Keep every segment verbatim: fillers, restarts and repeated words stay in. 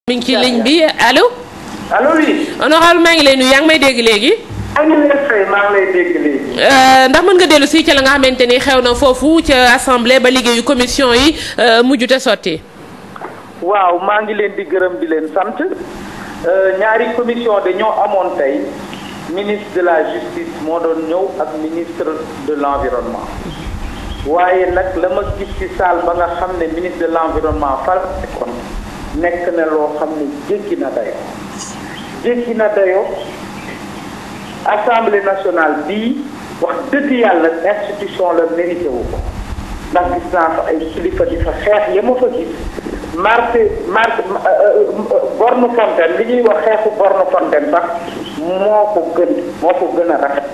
mi ngi ci ligne bi allo. allo oui. honorable maa ngi lay nuyu yaa ngi may dégg léegi. maa ngi lay fay maa ngi lay dégg léegi. ndax mën nga dellu si ca la nga xamante ni xew na foofu ca assemblée ba liggéeyu commission yi mujj te sotti. waaw maa ngi leen di gërëm di leen sant ñaari commission dañoo amoon tey ministre de la justice moo doon ñëw ak ministre de l'environnement waaye nag la ma gis ci salle ba nga xam ne ministre de l'environnement fal kon nekk na loo xam ne jéggi na dayo jéggi na dayo assemblée nationale bii wax dëgg yàlla institution la mérité wu ko ndax gis naa fa ay kilifa di fa xeex ya ma fa gis marché marché borne fontaine li ñuy wax xeexu borne fontaine sax moo ko gën moo ko gën a rafet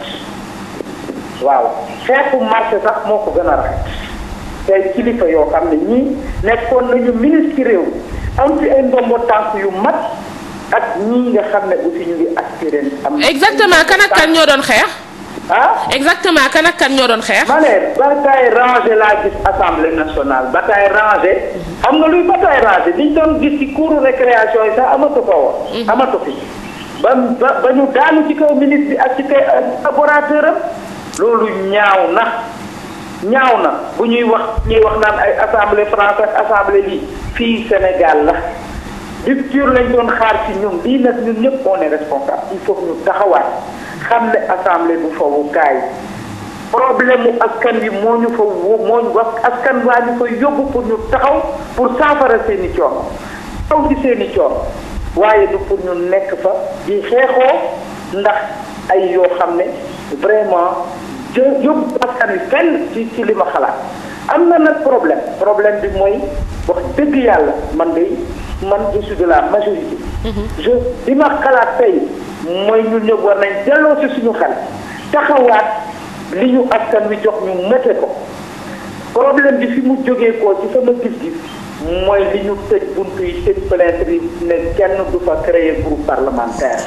waaw xeexu marché sax moo ko gën a rafet tey kilifa yoo xam ne ñii nekkoon nañu ministre réew am fi ay ndombo tànk yu mat ak ñii nga xam ne aussi ñu ngi aspiré am. exactement kan ak kan ñoo doon xeex. ah exactement kan ak kan ñoo doon xeex. ma ne bataille rangée laa gis assemblée nationale bataille rangée xam nga luy bataille rangée liñ doon gis ci cours récréation yi sax amatu ko woon. amatu fi ba ba ba ñu daanu ci kaw ministre bi ak ci kay collaborateur am loolu ñaaw na ñaaw na bu ñuy wax ñuy wax naan ay assemblée française assemblée lii fii Sénégal la. rupture lañ doon xaar ci ñun lii nag ñun ñëpp on est responsable il faut ñu taxawaat xam ne assemblée bu fawukaay problème mu askan wi moo ñu fa wó moo ñu wax askan waa ñu fa yóbbu pour ñu taxaw pour saafara seen i coono taw ci seen i coono waaye du pour ñu nekk fa di xeexoo ndax ay yoo xam ne vraiment jë yóbbu askan wi fenn ci ci li ma xalaat am na nag problème problème bi mooy wax dëgg yàlla man de man je suis de la majorité. je li ma xalaat tey mooy ñun ñëpp war nañ delloo ci suñu xel taxawaat li ñu askan wi jox ñu mëte ko problème bi fi mu jógee koo ci sama gis-gis mooy li ñu tëj buntu yi tëj plainte yi ne kenn du fa créer groupe parlementaire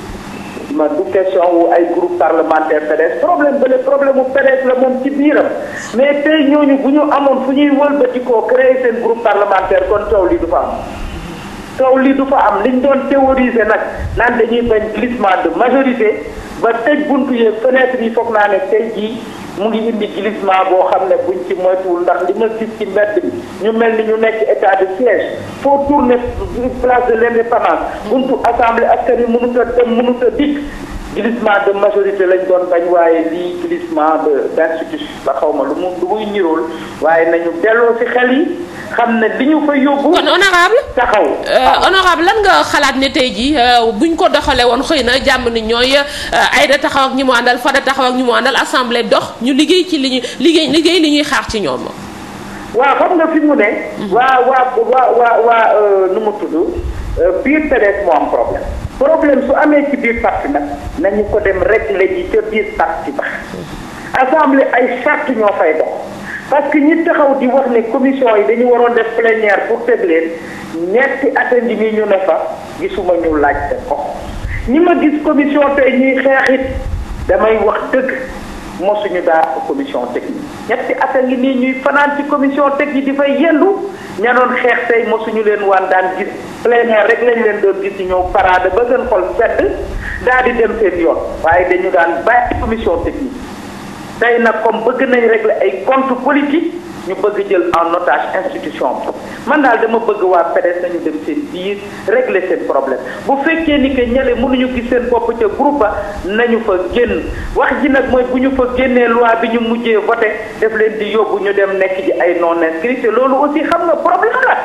ma du question wu ay groupe parlementaire P D S problème bële problème mu P D S la moom ci biiram mais tey ñooñu bu ñu amoon fu ñuy wëlbati koo créer seen groupe parlementaire kon coow li du fa am coow li du fa am liñ doon théoriser nag naan dañuy bañ glissement de majorité ba tëj buntu yeeg fenêtre yi foog naa ne tey jii mu ngi indi glissement boo xam ne buñ ci moytuwul ndax li ma gis ci mbedd bi ñu mel ni ñu nekk état de siège foo tourner place de l'indépendance buntu assemblée askan wi mënut a dem mënut a dikk glissement de majorité lañ doon bañ waaye lii glissement de d'institution la xaw ma lu mu lu muy nirool waaye nañu delloo ci xel yi xam ne li ñu fa yóbbu. kon honorable taxaw honorable lan nga xalaat ne tey jii buñ ko doxalee woon xëy na jàmm ni ñooy Aïda taxaw ak ñi mu àndal Fada taxaw ak ñi mu àndal assemblée dox ñu liggéey ci li ñu liggéey liggéey li ñuy xaar ci ñoom. waaw xam nga fi mu ne. waa waa waa waa waa nu mu tudd biir P D S moo am problème. problème su amee ci biir parti nag nañu ko dem régler ji ca biir parti ba. assemblée ay charte ñoo fay dox. parce que ñi taxaw di wax ne commission yi dañu waroon def plénière pour tëj leen ñetti at a ngi nii ñu ne fa gisuma ñu laajte ko ñi ma gis commission tey ñuy xeexit damay wax dëgg mosuñu daa ko commission technique ñetti at a ngi nii ñuy fanaan ci commission technique di fay yendu ña doon xeex tey mosuñu leen waan daan gis plénière rek lañ leen doon gis ñu ñëw parade ba seen xol sedd daal di dem seen yoon waaye dañu daan bàyyi commission technique tey nag comme bëgg nañ régler ay compte politique ñu bëgg jël en otage institution bi man daal dama bëgg waa P D S nañu dem seen biir régler seen problème bu fekkee ni que ñale mënuñu gis seen bopp ca groupe ba nañu fa génn wax ji nag mooy bu ñu fa génnee loi bi ñu mujjee voté def leen di yóbbu ñu dem nekk ji ay non inscrits te loolu aussi xam nga problème la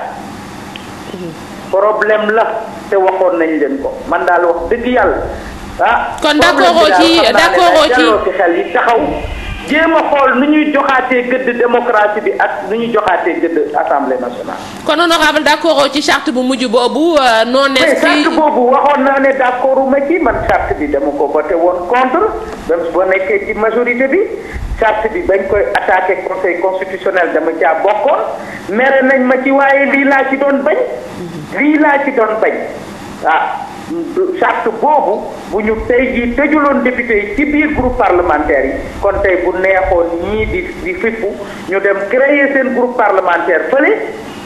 problème la te waxoon nañ leen ko man daal wax dëgg yàlla ah. kon d'accord ci d'accord ci ci xel yi taxaw. jéem a xool nu ñuy joxaatee gëdd démocratie bi ak nu ñuy joxaatee gëdd assemblée nationale. kon honorable d'accord ci charte bu mujj boobu non inscrit. charte boobu waxoon naa ne d'accord ma ci man charte bi dama ko voté woon contre même boo nekkee ci majorité bi charte bi bañ koy attaqué conseil constitutionnel dama caa bokkoon mere nañ ma ci waaye lii laa ci doon bañ. lii laa ci doon bañ ah. charte boobu bu ñu tey jii tëjuloon député yi ci biir groupe parlementaire yi kon tey bu neexoon ñii di di fippu ñu dem créer seen groupe parlementaire fële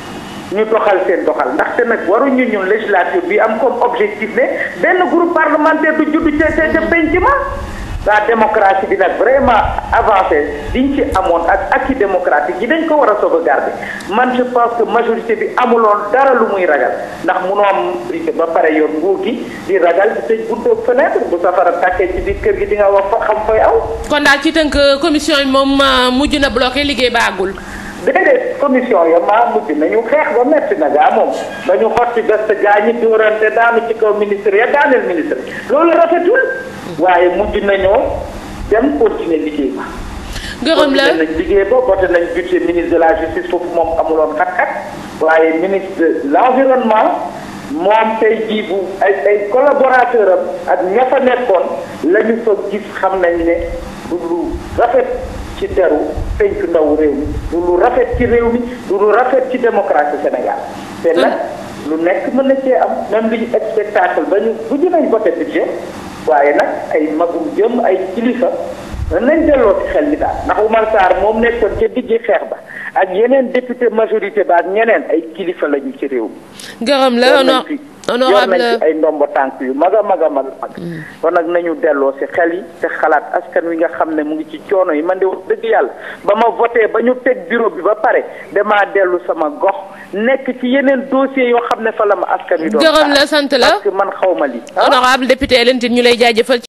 ñu doxal seen doxal ndaxte nag waruñu ñun législature bi am comme objectif ne benn groupe parlementaire du judd ca ca ca penc ma la démocratie bi nag vraiment avancé diñ ci amoon ak acquis démocratique yi dañ ko war a sauvegarder man je pense que majorité bi amuloon dara lu muy ragal ndax munoo am ba pare yoon nguur gi di ragal di tëj buntu fenêtre bu safara tàkkee ci biir kër gi di nga wax fa xam fay aw. kon daal ci tënk commission yi moom mujj na bloqué liggéey ba àggul. déedéet commission ya maa mujj nañu xeex ba metti na gaa moom ba ñu xotti best gaa ñi dóorante daanu ci kaw ministre ya daaneel ministre loolu rafetul waaye mujj nañoo dem continuer liggéey ba. gërëm la continuer nañ liggéey ba voté nañ budget ministre de la justice foofu moom amuloon xat-xat waaye ministre de l' environnement moom tey jii bu ay ay collaborateur am ak ña fa nekkoon la ñu fa gis xam nañ ne du lu rafet ci deru penku ndaw réew mi du lu rafet ci réew mi du lu rafet ci démocratie Sénégal te nag lu nekk mën na cee am même li ñu spectacle ba ñu bu ñu nañ voté budget waaye nag ay magum jëm ay kilifa nañ delloo ci xel mi daal ndax Oumar Sarr moom nekkoon ca diggi xeex ba ak yeneen député majorité ba ak ñeneen ay kilifa lañu ci réew mi. gërëm la honorable yor nañ ci ay ndombo tànk yu mag a mag a mag mag kon nag nañu delloo si xel yi te xalaat askan wi nga xam ne mu ngi ci coono yi man de wax dëgg yàlla ba ma voté ba ñu teg bureau bi ba pare damaa dellu sama gox nekk ci yeneen dossiers yoo xam ne fa la ma askan wi doon gërëm la sant la parce que man xaw ma lii honorable député Hélène Tine ñu lay jaajëfal